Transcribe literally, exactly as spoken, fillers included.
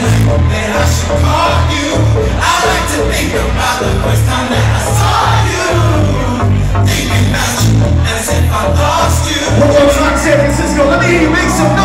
that I should call you. I like to think about the first time that I saw you, thinking about you as if I lost you. One more time, San Francisco, let me hear you make some noise.